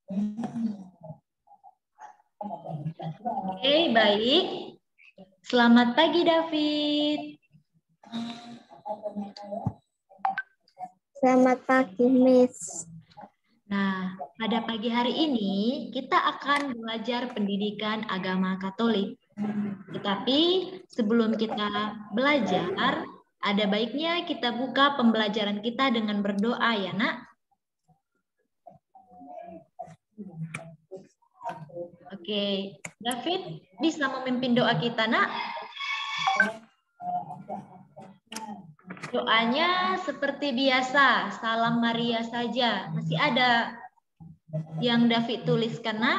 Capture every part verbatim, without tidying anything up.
Oke, baik. Selamat pagi, David. Selamat pagi, Miss. Nah, pada pagi hari ini kita akan belajar pendidikan agama Katolik. Tetapi sebelum kita belajar, ada baiknya kita buka pembelajaran kita dengan berdoa ya, Nak. Oke, David bisa memimpin doa kita, Nak? Doanya seperti biasa, Salam Maria saja. Masih ada yang David tuliskan, Nak?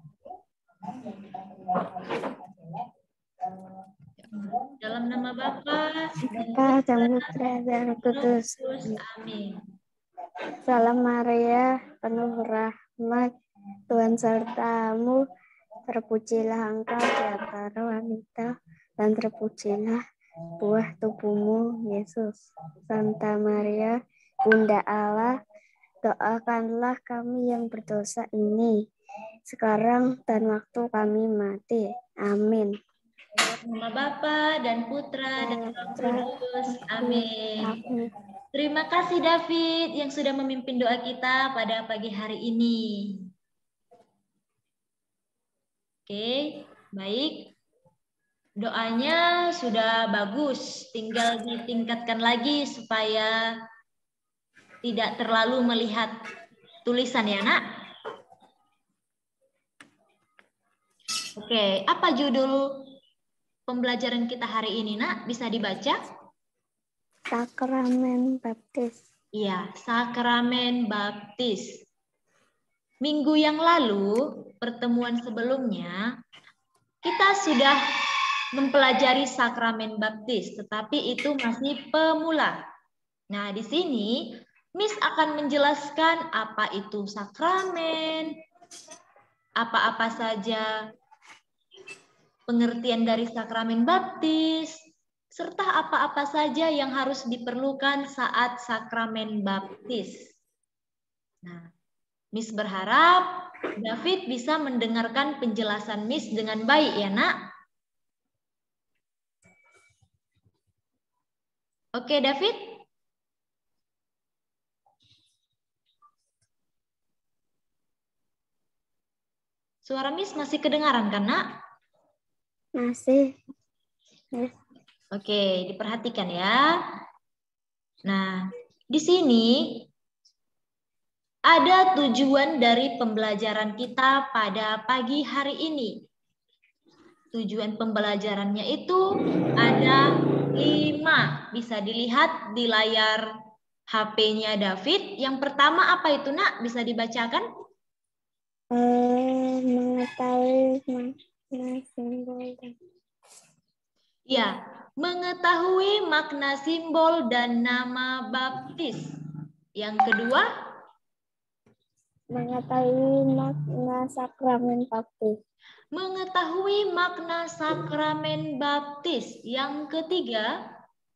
Dalam nama Bapa dan Putra dan Roh Kudus. Amin. Salam Maria, penuh rahmat, Tuhan sertamu. Terpujilah engkau di antara wanita, dan terpujilah buah tubuhmu, Yesus. Santa Maria, Bunda Allah, doakanlah kami yang berdosa ini, sekarang dan waktu kami mati. Amin. Nama Bapa dan Putra dan Roh Kudus. Amin. Terima kasih David yang sudah memimpin doa kita pada pagi hari ini. Oke, baik. Doanya sudah bagus, tinggal ditingkatkan lagi supaya tidak terlalu melihat tulisan ya, Nak. Oke, apa judul pembelajaran kita hari ini, Nak? Bisa dibaca? Sakramen Baptis. Iya, Sakramen Baptis. Minggu yang lalu, pertemuan sebelumnya, kita sudah mempelajari Sakramen Baptis, tetapi itu masih pemula. Nah, di sini Miss akan menjelaskan apa itu sakramen, apa-apa saja pengertian dari Sakramen Baptis, serta apa-apa saja yang harus diperlukan saat Sakramen Baptis. Nah, Miss berharap David bisa mendengarkan penjelasan Miss dengan baik ya, Nak. Oke, David? Suara Miss masih kedengaran kan, Nak? Masih. Yes. Oke, diperhatikan ya. Nah, di sini ada tujuan dari pembelajaran kita pada pagi hari ini. Tujuan pembelajarannya itu ada lima. Bisa dilihat di layar H P-nya David. Yang pertama apa itu, Nak? Bisa dibacakan? Uh, mengetahui makna simbol dan... Ya, mengetahui makna simbol dan nama baptis. Yang kedua? Mengetahui makna sakramen baptis. Mengetahui makna sakramen baptis. Yang ketiga?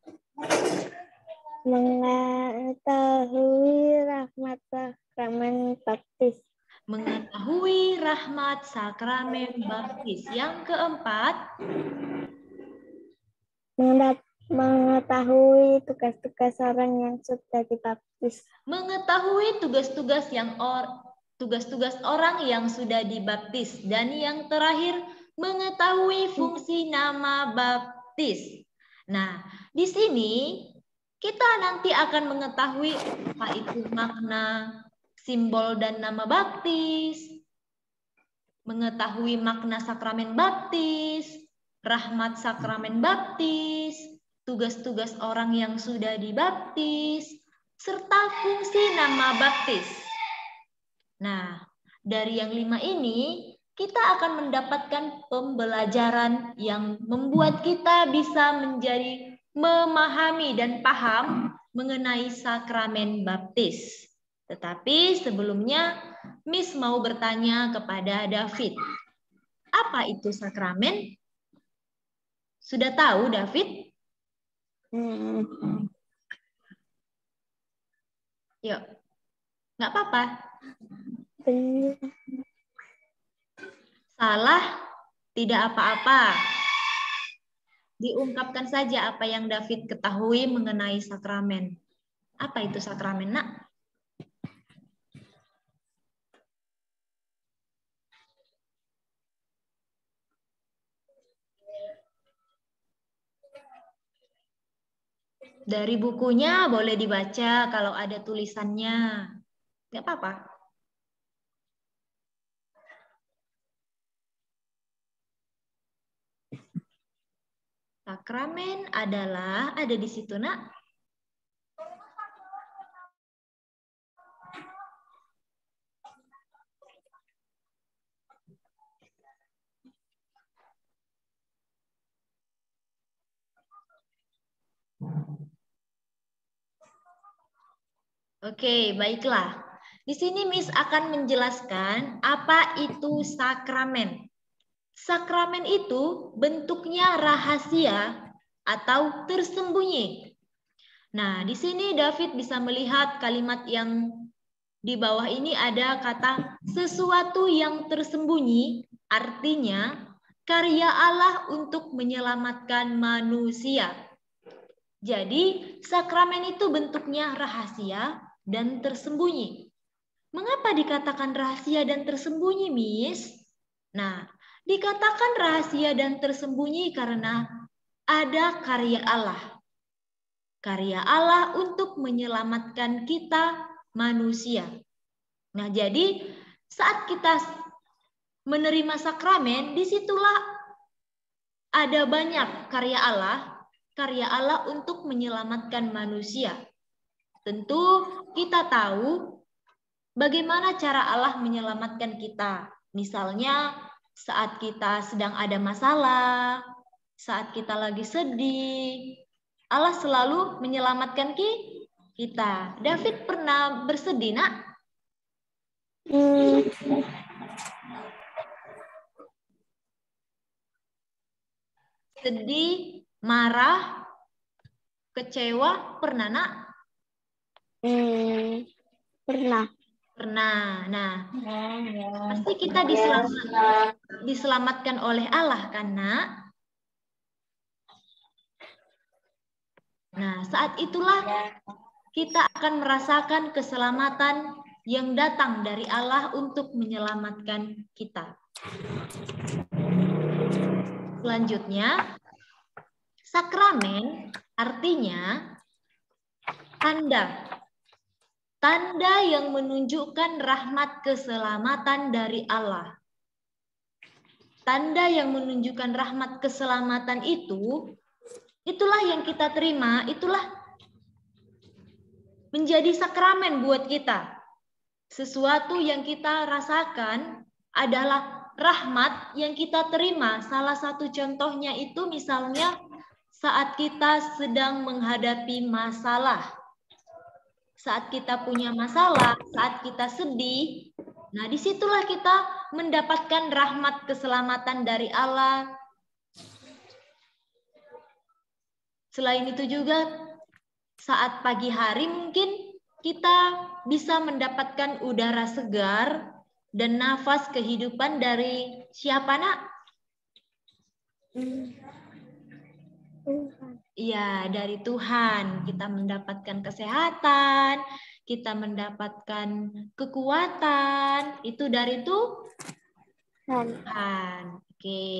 Mengetahui rahmat sakramen baptis. Mengetahui rahmat sakramen baptis. Yang keempat? Mengetahui tugas-tugas orang yang sudah dibaptis. Mengetahui tugas-tugas yang or tugas-tugas orang yang sudah dibaptis. Dan yang terakhir, mengetahui fungsi nama baptis. Nah, di sini kita nanti akan mengetahui apa itu makna simbol dan nama baptis, mengetahui makna sakramen baptis, rahmat sakramen baptis, tugas-tugas orang yang sudah dibaptis, serta fungsi nama baptis. Nah, dari yang lima ini, kita akan mendapatkan pembelajaran yang membuat kita bisa menjadi memahami dan paham mengenai sakramen baptis. Tetapi sebelumnya, Miss mau bertanya kepada David. Apa itu sakramen? Sudah tahu, David? Hmm. Yuk, nggak apa-apa. Salah, tidak apa-apa. Diungkapkan saja apa yang David ketahui mengenai sakramen. Apa itu sakramen, Nak? Dari bukunya boleh dibaca kalau ada tulisannya. Nggak apa-apa. Sakramen adalah, ada di situ, Nak. Oke, baiklah. Di sini Miss akan menjelaskan apa itu sakramen. Sakramen itu bentuknya rahasia atau tersembunyi. Nah, di sini David bisa melihat kalimat yang di bawah ini ada kata sesuatu yang tersembunyi, artinya karya Allah untuk menyelamatkan manusia. Jadi, sakramen itu bentuknya rahasia dan tersembunyi. Mengapa dikatakan rahasia dan tersembunyi, Miss? Nah, dikatakan rahasia dan tersembunyi karena ada karya Allah. Karya Allah untuk menyelamatkan kita manusia. Nah, jadi saat kita menerima sakramen, disitulah ada banyak karya Allah, karya Allah untuk menyelamatkan manusia. Tentu kita tahu bagaimana cara Allah menyelamatkan kita. Misalnya saat kita sedang ada masalah, saat kita lagi sedih, Allah selalu menyelamatkan kita. David pernah bersedih, Nak? Hmm. Sedih, marah, kecewa, pernah, Nak? Hmm. Pernah. Pernah. Nah, pasti kita diselamat, diselamatkan oleh Allah, kan, Nak? Nah, saat itulah kita akan merasakan keselamatan yang datang dari Allah untuk menyelamatkan kita. Selanjutnya, sakramen artinya tanda. Tanda yang menunjukkan rahmat keselamatan dari Allah. Tanda yang menunjukkan rahmat keselamatan itu, itulah yang kita terima, itulah menjadi sakramen buat kita. Sesuatu yang kita rasakan adalah rahmat yang kita terima. Salah satu contohnya itu misalnya saat kita sedang menghadapi masalah. Saat kita punya masalah, saat kita sedih, nah disitulah kita mendapatkan rahmat keselamatan dari Allah. Selain itu juga saat pagi hari mungkin kita bisa mendapatkan udara segar dan nafas kehidupan dari siapa, Nak? Iya, dari Tuhan. Kita mendapatkan kesehatan, kita mendapatkan kekuatan. Itu dari Tuhan. Oke.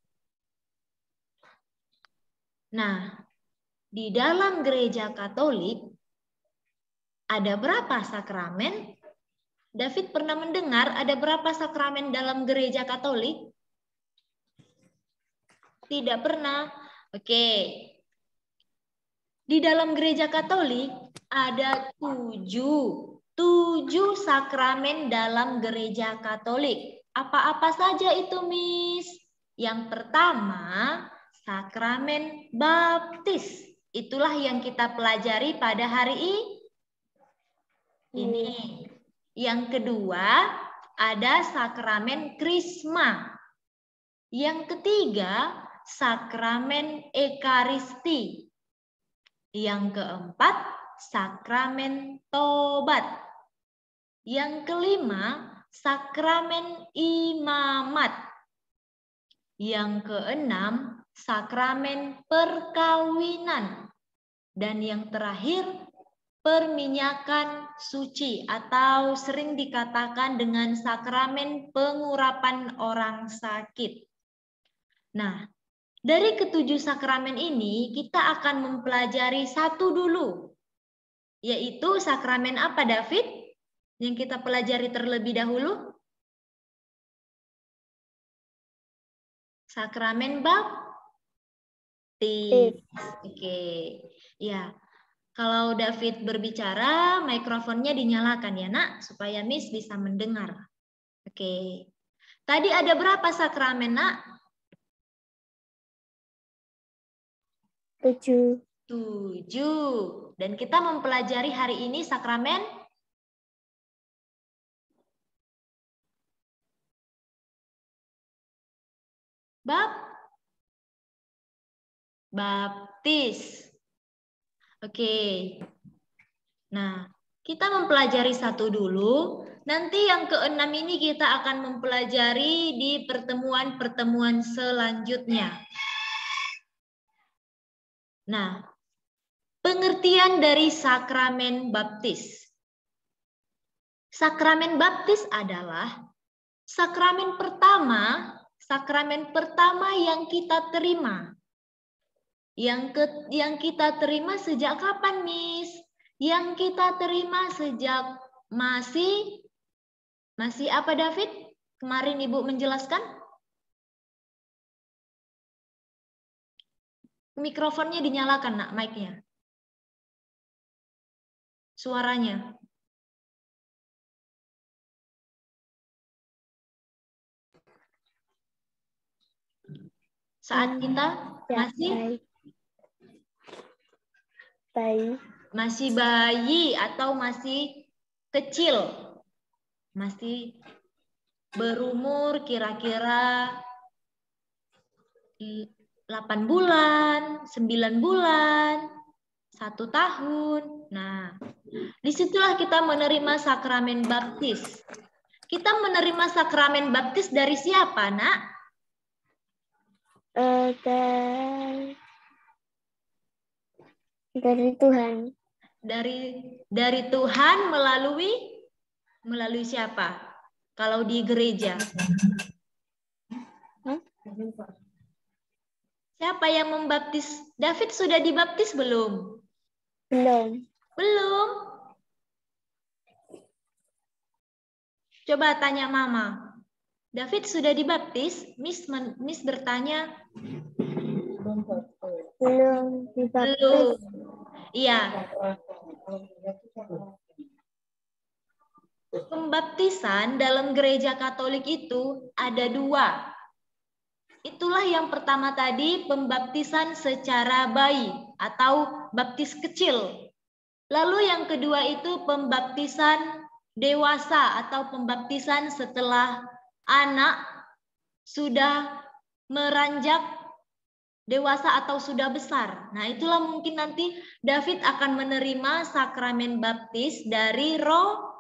Nah, di dalam gereja Katolik ada berapa sakramen? David pernah mendengar ada berapa sakramen dalam gereja Katolik? Tidak pernah. Oke. Di dalam gereja Katolik ada tujuh, tujuh sakramen dalam gereja Katolik. Apa-apa saja itu, Miss? Yang pertama, sakramen baptis. Itulah yang kita pelajari pada hari ini. Yang kedua, ada sakramen krisma. Yang ketiga, sakramen ekaristi. Yang keempat, sakramen tobat. Yang kelima, sakramen imamat. Yang keenam, sakramen perkawinan. Dan yang terakhir, perminyakan suci atau sering dikatakan dengan sakramen pengurapan orang sakit. Nah, dari ketujuh sakramen ini kita akan mempelajari satu dulu, yaitu sakramen apa, David? Yang kita pelajari terlebih dahulu? Sakramen baptis. Oke, ya. Kalau David berbicara, mikrofonnya dinyalakan ya, Nak, supaya Miss bisa mendengar. Oke. Tadi ada berapa sakramen, Nak? Tujuh. Tujuh. Dan kita mempelajari hari ini sakramen bab baptis. Oke. Nah, kita mempelajari satu dulu. Nanti yang keenam ini kita akan mempelajari di pertemuan-pertemuan selanjutnya. Nah, pengertian dari sakramen baptis. Sakramen baptis adalah sakramen pertama, sakramen pertama yang kita terima. Yang ke, yang kita terima sejak kapan, Miss? Yang kita terima sejak masih masih apa, David? Kemarin Ibu menjelaskan? Mikrofonnya dinyalakan, Nak, mic-nya. Suaranya. Saat kita masih bayi, masih bayi atau masih kecil, masih berumur kira-kira delapan bulan, sembilan bulan, satu tahun. Nah, disitulah kita menerima sakramen baptis. Kita menerima sakramen baptis dari siapa, Nak? Uh, dari, dari Tuhan. Dari dari Tuhan melalui melalui siapa? Kalau di gereja. Huh? Siapa yang membaptis? David sudah dibaptis belum? Belum. Belum. Coba tanya Mama. David sudah dibaptis? Miss Miss bertanya. Belum dibaptis. Belum. Iya. Pembaptisan dalam gereja Katolik itu ada dua. Itulah yang pertama tadi, pembaptisan secara bayi atau baptis kecil. Lalu yang kedua itu pembaptisan dewasa atau pembaptisan setelah anak sudah meranjak dewasa atau sudah besar. Nah, itulah mungkin nanti David akan menerima sakramen baptis dari roh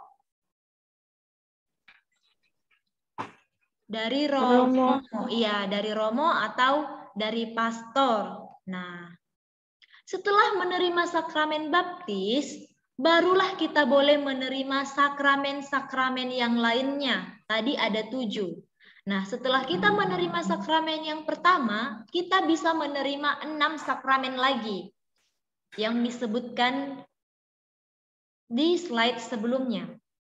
dari Romo. Iya, dari Romo atau dari pastor. Nah, setelah menerima sakramen baptis, barulah kita boleh menerima sakramen-sakramen yang lainnya. Tadi ada tujuh. Nah, setelah kita menerima sakramen yang pertama, kita bisa menerima enam sakramen lagi yang disebutkan di slide sebelumnya.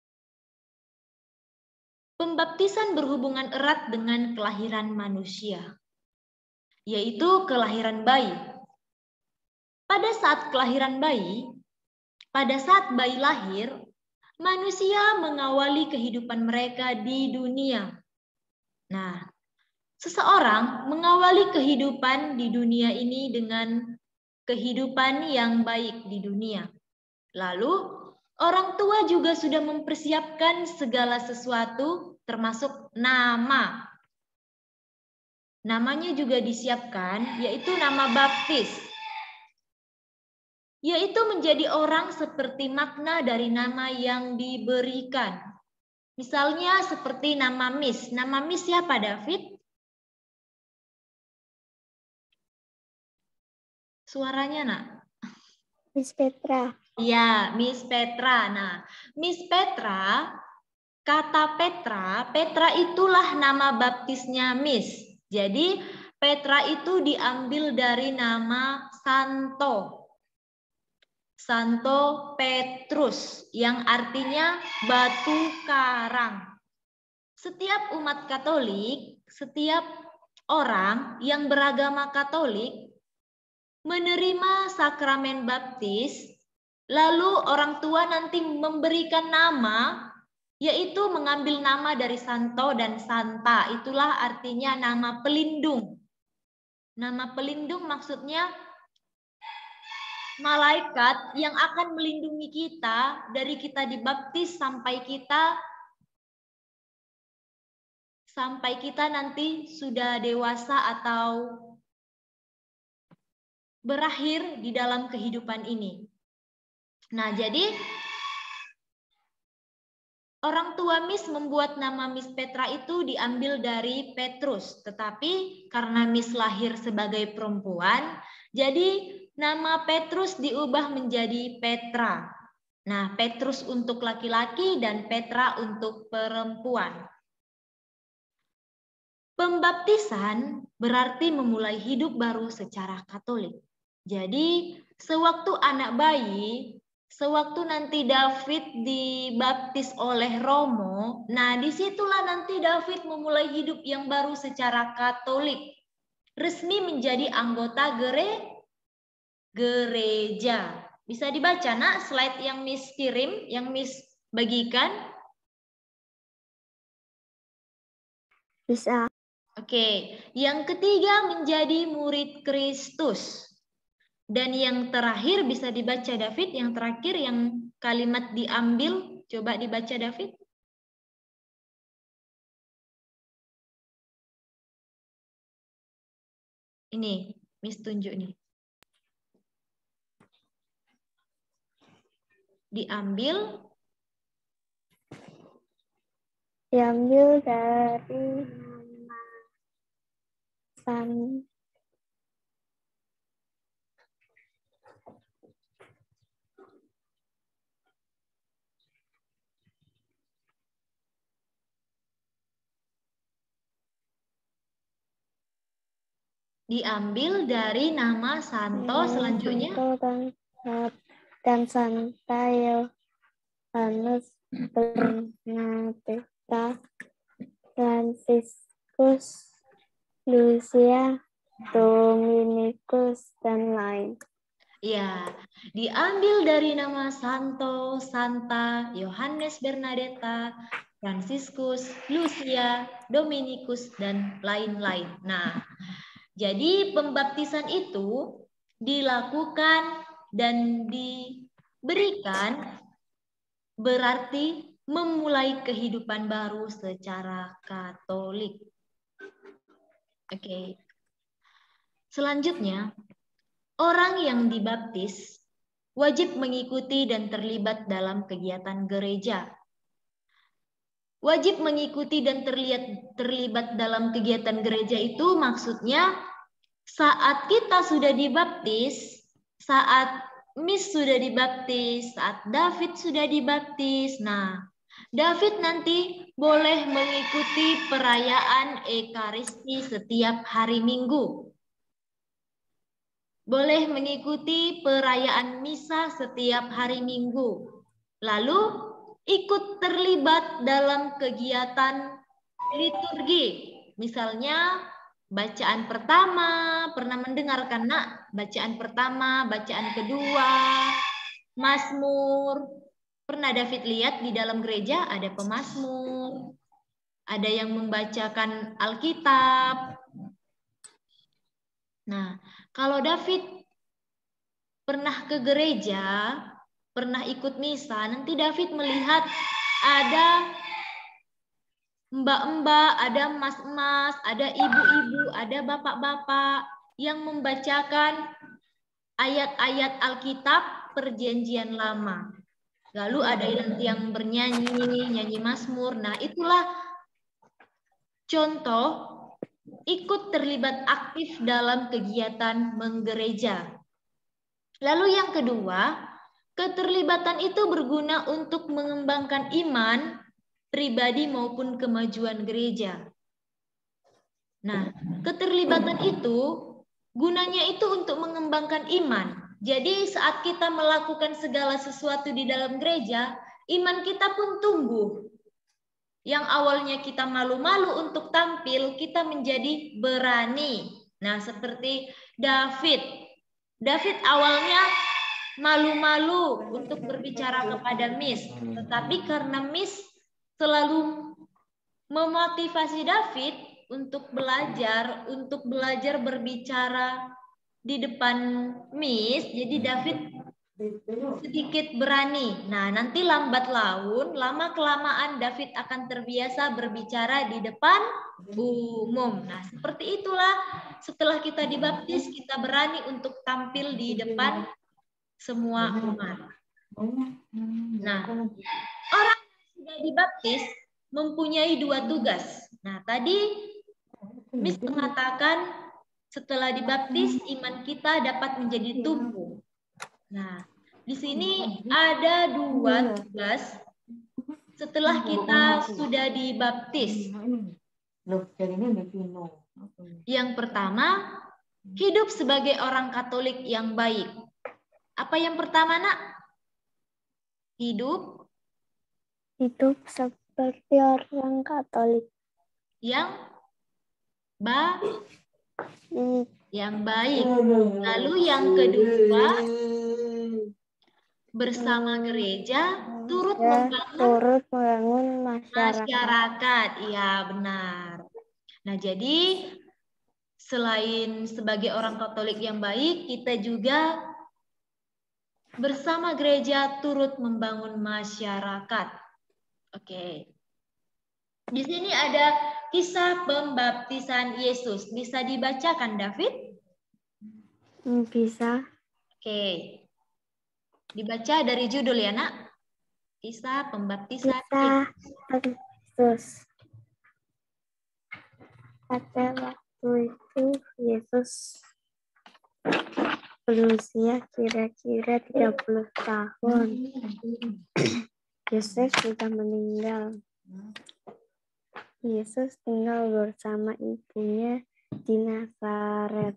Pembaptisan berhubungan erat dengan kelahiran manusia, yaitu kelahiran bayi. Pada saat kelahiran bayi, pada saat bayi lahir, manusia mengawali kehidupan mereka di dunia. Nah, seseorang mengawali kehidupan di dunia ini dengan kehidupan yang baik di dunia. Lalu, orang tua juga sudah mempersiapkan segala sesuatu, termasuk nama. Namanya juga disiapkan, yaitu nama baptis. Yaitu menjadi orang seperti makna dari nama yang diberikan. Misalnya seperti nama Miss. Nama Miss siapa, David? Suaranya, nak. Miss Petra. Ya, Miss Petra. Nah, Miss Petra, kata Petra, Petra itulah nama baptisnya Miss. Jadi, Petra itu diambil dari nama Santo. Santo Petrus, yang artinya batu karang. Setiap umat Katolik, setiap orang yang beragama Katolik menerima sakramen baptis, lalu orang tua nanti memberikan nama, yaitu mengambil nama dari Santo dan Santa. Itulah artinya nama pelindung. Nama pelindung maksudnya malaikat yang akan melindungi kita dari kita dibaptis sampai kita sampai kita nanti sudah dewasa atau berakhir di dalam kehidupan ini. Nah, jadi orang tua Miss membuat nama Miss Petra itu diambil dari Petrus, tetapi karena Miss lahir sebagai perempuan, jadi nama Petrus diubah menjadi Petra. Nah, Petrus untuk laki-laki dan Petra untuk perempuan. Pembaptisan berarti memulai hidup baru secara Katolik. Jadi, sewaktu anak bayi, sewaktu nanti David dibaptis oleh Romo, nah disitulah nanti David memulai hidup yang baru secara Katolik. Resmi menjadi anggota gere gereja. Bisa dibaca, nak, slide yang Miss kirim, yang Miss bagikan? Bisa. Oke, yang ketiga menjadi murid Kristus. Dan yang terakhir bisa dibaca, David, yang terakhir yang kalimat diambil, coba dibaca, David. Ini, Miss tunjuk nih. Diambil Diambil dari nama San diambil dari nama Santo, selanjutnya Santo dan, dan Santa Yohanes Bernadetta, Franciscus, Lucia, Dominikus, dan lain. ya, diambil dari nama Santo, Santa, Yohanes Bernadetta, Franciscus, Lucia, Dominikus, dan lain-lain. Nah, jadi pembaptisan itu dilakukan dan diberikan berarti memulai kehidupan baru secara Katolik. Oke. Selanjutnya, orang yang dibaptis wajib mengikuti dan terlibat dalam kegiatan gereja. Wajib mengikuti dan terlihat terlibat dalam kegiatan gereja itu maksudnya saat kita sudah dibaptis, saat Miss sudah dibaptis, saat David sudah dibaptis. Nah, David nanti boleh mengikuti perayaan Ekaristi setiap hari Minggu. Boleh mengikuti perayaan misa setiap hari Minggu. Lalu ikut terlibat dalam kegiatan liturgi. Misalnya bacaan pertama, pernah mendengarkan, nak? Bacaan pertama, bacaan kedua, Mazmur. Pernah David lihat di dalam gereja ada pemazmur, ada yang membacakan Alkitab. Nah, kalau David pernah ke gereja, pernah ikut misa, nanti David melihat ada mbak-mbak, ada mas-mas, ada ibu-ibu, ada bapak-bapak yang membacakan ayat-ayat Alkitab Perjanjian Lama. Lalu ada yang, yang bernyanyi, nyanyi mazmur. Nah, itulah contoh ikut terlibat aktif dalam kegiatan menggereja. Lalu yang kedua, keterlibatan itu berguna untuk mengembangkan iman pribadi maupun kemajuan gereja. Nah, keterlibatan itu gunanya itu untuk mengembangkan iman. Jadi saat kita melakukan segala sesuatu di dalam gereja, iman kita pun tumbuh. Yang awalnya kita malu-malu untuk tampil, kita menjadi berani. Nah, seperti David. David awalnya malu-malu untuk berbicara kepada Miss, tetapi karena Miss selalu memotivasi David untuk belajar, untuk belajar berbicara di depan Miss, jadi David sedikit berani. Nah, nanti lambat laun, lama kelamaan David akan terbiasa berbicara di depan umum. Nah, seperti itulah setelah kita dibaptis, kita berani untuk tampil di depan semua umat. Nah, orang yang sudah dibaptis mempunyai dua tugas. Nah, tadi Miss mengatakan setelah dibaptis iman kita dapat menjadi tumbuh. Nah, di sini ada dua tugas setelah kita sudah dibaptis. Yang pertama, hidup sebagai orang Katolik yang baik. Apa yang pertama, Nak? Hidup Hidup seperti orang Katolik yang ba yang baik. Lalu yang kedua, bersama gereja turut ya, membangun turut membangun masyarakat. masyarakat. Iya, benar. Nah, jadi selain sebagai orang Katolik yang baik, kita juga bersama gereja turut membangun masyarakat. Oke. Di sini ada kisah pembaptisan Yesus. Bisa dibacakan, David? Bisa. Oke. Dibaca dari judul ya, Nak. Kisah pembaptisan Kisah Yesus. Pada waktu itu Yesus berusia kira-kira tiga puluh tahun. Yesus sudah meninggal. Yesus tinggal bersama ibunya di Nazaret.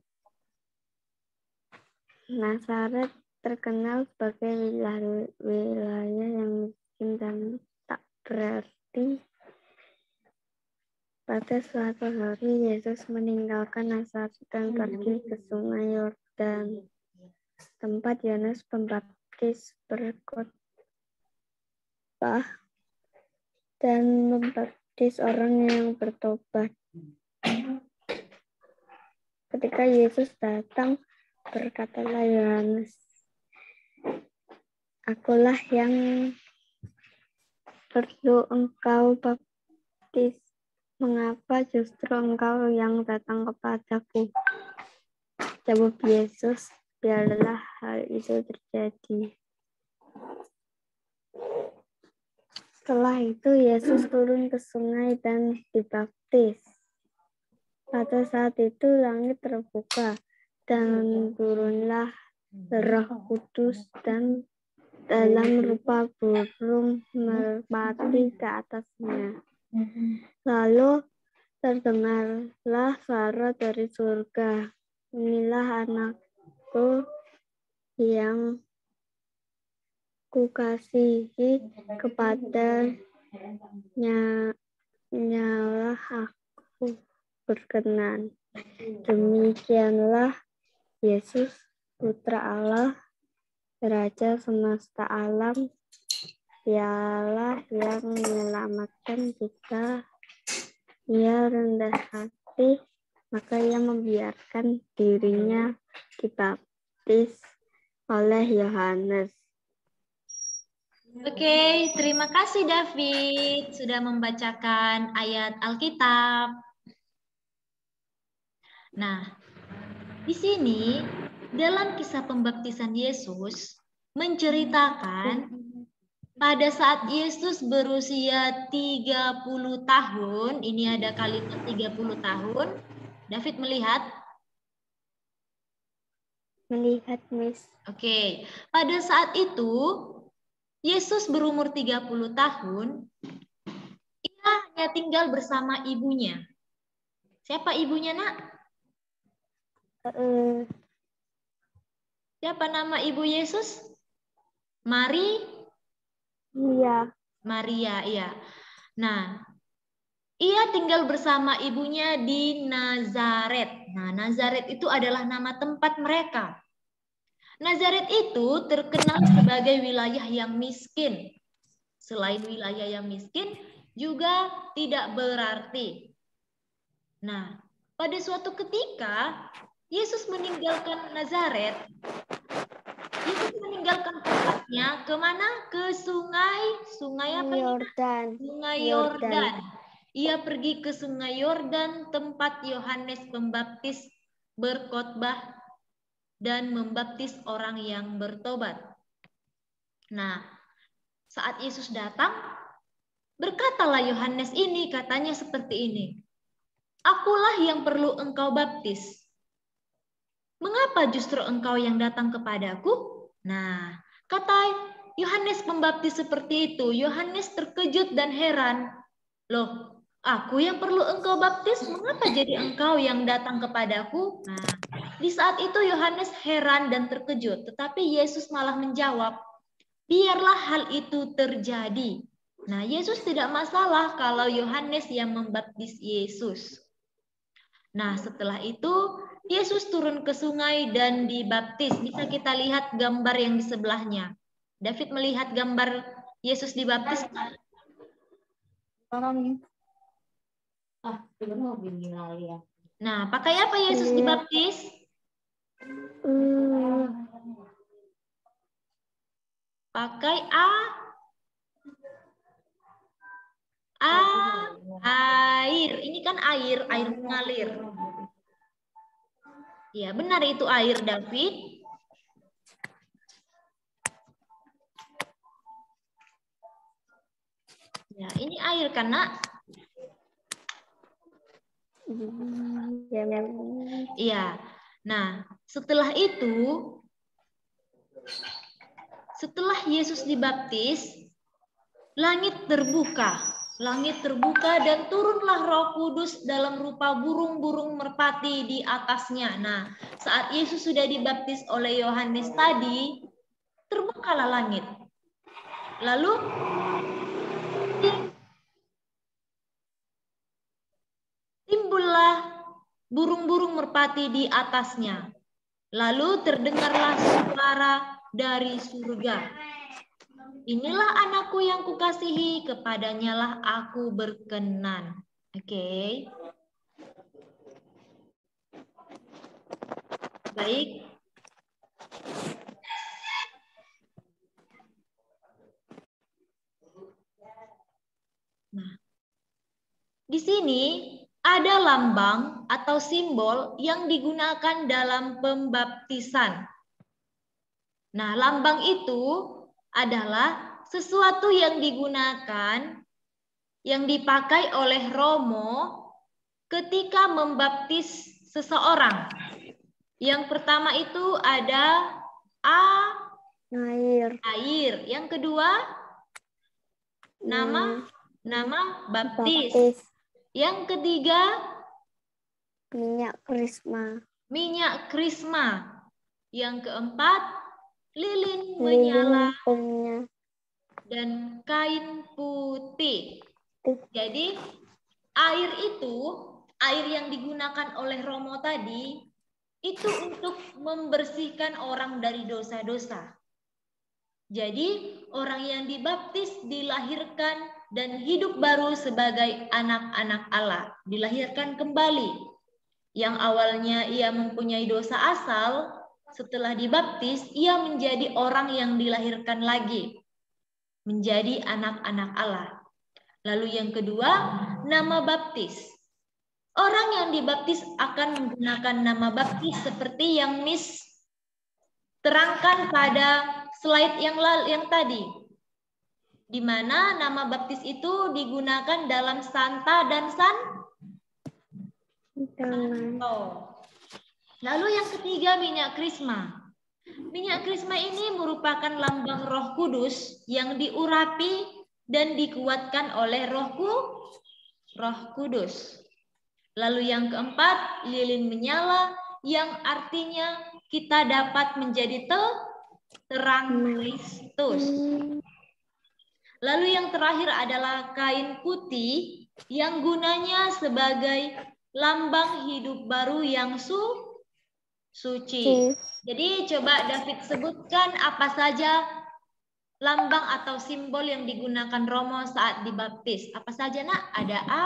Nazaret terkenal sebagai wilayah, wilayah yang miskin dan tak berarti. Pada suatu hari, Yesus meninggalkan Nazaret dan pergi ke Sungai Yordan, tempat Yohanes Pembaptis berkhotbah dan membaptis orang yang bertobat. Ketika Yesus datang, berkatalah Yohanes, "Akulah yang perlu engkau baptis. Mengapa justru engkau yang datang kepadaku?" Jawab Yesus, "Biarlah hal itu terjadi." Setelah itu Yesus turun ke sungai dan dibaptis. Pada saat itu langit terbuka dan turunlah Roh Kudus dan dalam rupa burung merpati ke atasnya. Lalu terdengarlah suara dari surga, "Inilah anakku yang kukasihi, kepadanya nyalah aku berkenan." Demikianlah Yesus, Putra Allah, Raja semesta alam, Dialah yang menyelamatkan kita. Ia rendah hati, maka ia membiarkan dirinya dibaptis oleh Yohanes. Oke, terima kasih David sudah membacakan ayat Alkitab. Nah, di sini dalam kisah pembaptisan Yesus menceritakan pada saat Yesus berusia tiga puluh tahun, ini ada kalimat tiga puluh tahun, David melihat? Melihat, Miss. Oke, pada saat itu, Yesus berumur tiga puluh tahun, ia hanya tinggal bersama ibunya. Siapa ibunya, Nak? Uh, Siapa nama ibu Yesus? Mari? Iya. Maria, iya. Nah, ia tinggal bersama ibunya di Nazaret. Nah, Nazaret itu adalah nama tempat mereka. Nazaret itu terkenal sebagai wilayah yang miskin. Selain wilayah yang miskin, juga tidak berarti. Nah, pada suatu ketika, Yesus meninggalkan Nazaret. Yesus meninggalkan tempatnya kemana? Ke sungai, sungai apa ini? Yordan. Sungai Yordan. Ia pergi ke sungai Yordan, tempat Yohanes Pembaptis berkhotbah dan membaptis orang yang bertobat. Nah, saat Yesus datang, berkatalah Yohanes ini, katanya seperti ini. Akulah yang perlu engkau baptis. Mengapa justru engkau yang datang kepadaku? Nah, kata Yohanes Pembaptis seperti itu. Yohanes terkejut dan heran. Loh, aku yang perlu engkau baptis, mengapa jadi engkau yang datang kepadaku? Nah, di saat itu Yohanes heran dan terkejut, tetapi Yesus malah menjawab, biarlah hal itu terjadi. Nah, Yesus tidak masalah kalau Yohanes yang membaptis Yesus. Nah, setelah itu Yesus turun ke sungai dan dibaptis. Bisa kita lihat gambar yang di sebelahnya. David melihat gambar Yesus dibaptis. Nah, pakai apa Yesus dibaptis? Pakai A. A. Air. Ini kan air, air mengalir. Ya, benar itu air, David. Ya, ini air kan, Nak? Iya. Nah, setelah itu, setelah Yesus dibaptis, langit terbuka. Langit terbuka dan turunlah Roh Kudus dalam rupa burung-burung merpati di atasnya. Nah, saat Yesus sudah dibaptis oleh Yohanes tadi, terbukalah langit. Lalu timbullah burung-burung merpati di atasnya. Lalu terdengarlah suara dari surga. Inilah anakku yang kukasihi, kepadanya lah aku berkenan. Oke. Okay. Baik. Nah, di sini ada lambang atau simbol yang digunakan dalam pembaptisan. Nah, lambang itu adalah sesuatu yang digunakan, yang dipakai oleh Romo ketika membaptis seseorang. Yang pertama itu ada A. Air. Air. Yang kedua nama nama baptis. baptis. Yang ketiga minyak krisma. Minyak krisma. Yang keempat lilin menyala dan kain putih. Jadi air itu, air yang digunakan oleh Romo tadi, itu untuk membersihkan orang dari dosa-dosa. Jadi orang yang dibaptis dilahirkan dan hidup baru sebagai anak-anak Allah. Dilahirkan kembali. Yang awalnya ia mempunyai dosa asal, setelah dibaptis, ia menjadi orang yang dilahirkan lagi. Menjadi anak-anak Allah. Lalu yang kedua, nama baptis. Orang yang dibaptis akan menggunakan nama baptis seperti yang Miss terangkan pada slide yang yang tadi. di mana nama baptis itu digunakan dalam Santa dan San Santo. Lalu yang ketiga, minyak krisma. Minyak krisma ini merupakan lambang Roh Kudus yang diurapi dan dikuatkan oleh Roh Roh Kudus. Lalu yang keempat, lilin menyala yang artinya kita dapat menjadi terang Kristus. Lalu yang terakhir adalah kain putih yang gunanya sebagai lambang hidup baru yang su suci. Jadi coba David sebutkan apa saja lambang atau simbol yang digunakan Romo saat dibaptis. Apa saja, Nak? Ada A.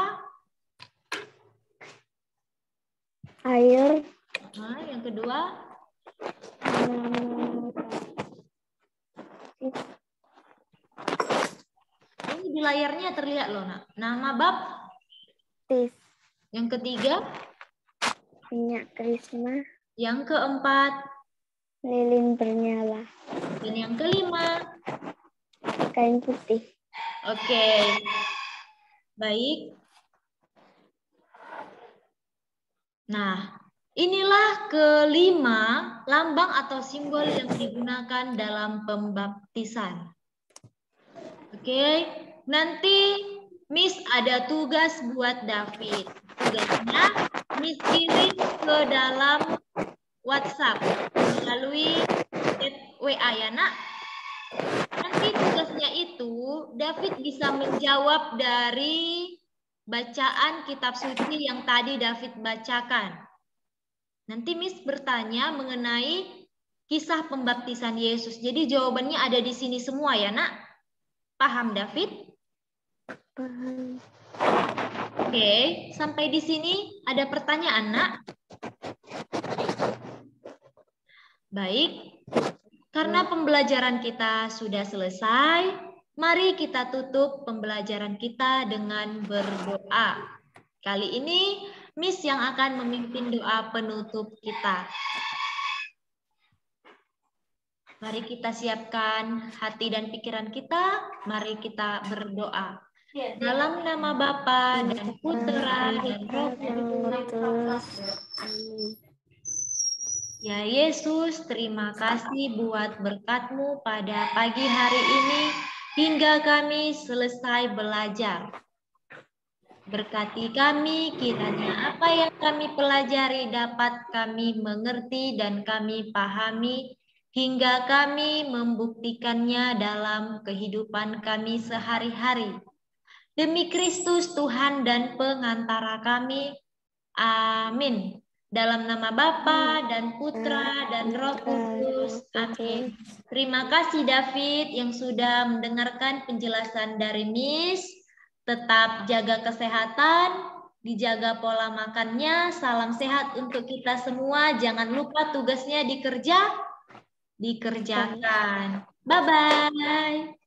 Air. Nah, yang kedua. Ini di layarnya terlihat loh, Nak. Nama baptis. Yang ketiga. Minyak krisma. Yang keempat. Lilin bernyala. Dan yang kelima. Kain putih. Oke. Baik. Nah, inilah kelima lambang atau simbol yang digunakan dalam pembaptisan. Oke, nanti Miss ada tugas buat David. Tugasnya Miss kirim ke dalam WhatsApp melalui W A ya, Nak. Nanti tugasnya itu David bisa menjawab dari bacaan kitab suci yang tadi David bacakan. Nanti Miss bertanya mengenai kisah pembaptisan Yesus. Jadi jawabannya ada di sini semua ya, Nak. Paham, David? Paham. Oke, sampai di sini ada pertanyaan, Nak? Baik. Karena pembelajaran kita sudah selesai, mari kita tutup pembelajaran kita dengan berdoa. Kali ini Miss yang akan memimpin doa penutup kita. Mari kita siapkan hati dan pikiran kita, mari kita berdoa. Dalam nama Bapa dan Putra dan Roh Kudus. Ya Yesus, terima kasih buat berkat-Mu pada pagi hari ini hingga kami selesai belajar. Berkati kami, kiranya apa yang kami pelajari dapat kami mengerti dan kami pahami hingga kami membuktikannya dalam kehidupan kami sehari-hari. Demi Kristus Tuhan dan pengantara kami. Amin. Dalam nama Bapa dan Putra dan Roh Kudus. Amin. Terima kasih David yang sudah mendengarkan penjelasan dari Miss. Tetap jaga kesehatan, dijaga pola makannya. Salam sehat untuk kita semua. Jangan lupa tugasnya dikerja, dikerjakan. Bye-bye.